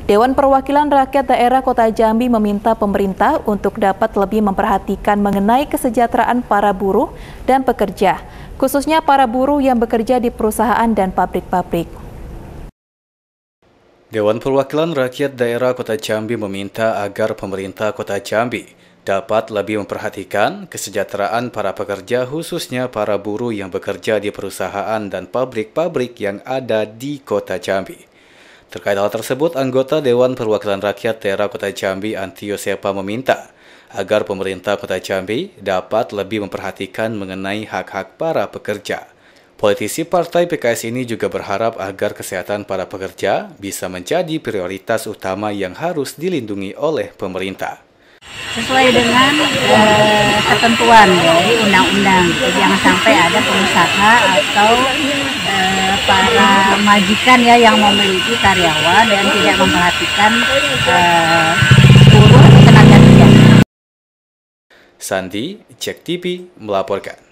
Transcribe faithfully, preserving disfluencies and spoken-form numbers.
Dewan Perwakilan Rakyat Daerah Kota Jambi meminta pemerintah untuk dapat lebih memperhatikan mengenai kesejahteraan para buruh dan pekerja, khususnya para buruh yang bekerja di perusahaan dan pabrik-pabrik. Dewan Perwakilan Rakyat Daerah Kota Jambi meminta agar pemerintah Kota Jambi dapat lebih memperhatikan kesejahteraan para pekerja, khususnya para buruh yang bekerja di perusahaan dan pabrik-pabrik yang ada di Kota Jambi. Terkait hal tersebut, anggota Dewan Perwakilan Rakyat Daerah Kota Jambi, Antio Sepa, meminta agar pemerintah Kota Jambi dapat lebih memperhatikan mengenai hak-hak para pekerja. Politisi Partai P K S ini juga berharap agar kesehatan para pekerja bisa menjadi prioritas utama yang harus dilindungi oleh pemerintah. Sesuai dengan eh, ketentuan dari undang-undang, jangan sampai ada pengusaha atau eh, para majikan ya yang memiliki karyawan dan tidak memperhatikan eh, buruh atau tenaga kerja. Sandi, Cek T V melaporkan.